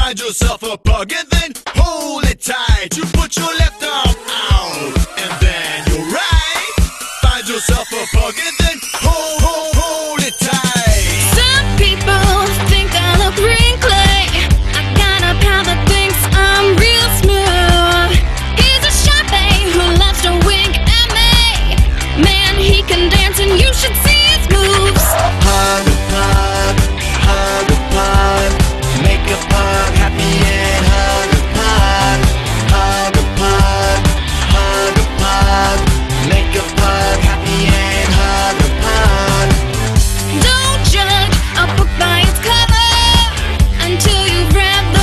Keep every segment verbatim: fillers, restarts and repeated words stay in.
Find yourself a pug and then hold it tight. You put your left arm out and then your right. Find yourself a pug and then hold, hold, hold it tight. Some people think I look wrinkly. I got a pal that thinks I'm real smooth. He's a shy babe who loves to wink at me. Man, he can dance and you should see his moves. Hug a pug, hug a pug, make a pug happy and hug a pug. Hug a pug, hug a pug, make a pug happy and hug a pug. Don't judge a book by its cover until you've read the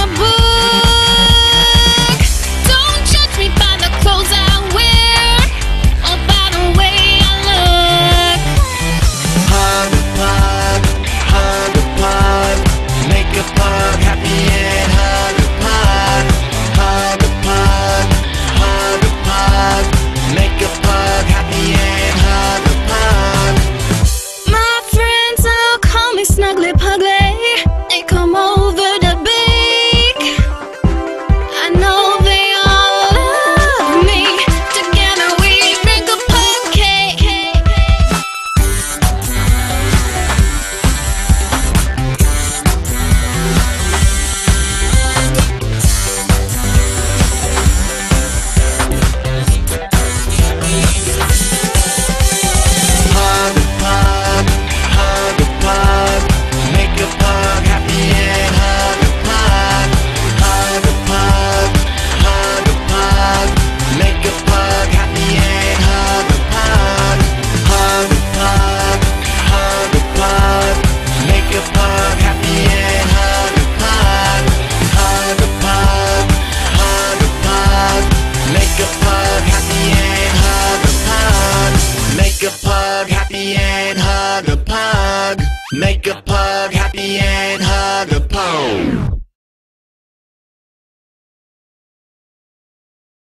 book. Don't judge me by the clothes I wear or by the way I look. Hug a pug, hug a pug, make a pug happy and hug a pug. Hug a pug, hug a pug, make a pug happy and hug a pug. My friends all call me Snuggly Pugly. They come over to bake. I know they all love me. Together we make a pug cake. Hug a pug, hug a pug, make a pug happy and hug a pug. Hug a pug, hug a pug, make a pug happy and hug a pug. Hug a pug, hug a pug, make a pug happy and hug a pug. Hug a pug, hug a pug, make a pug happy and hug a pug. Make a pug happy and hug a pug. Make a pug happy and hug a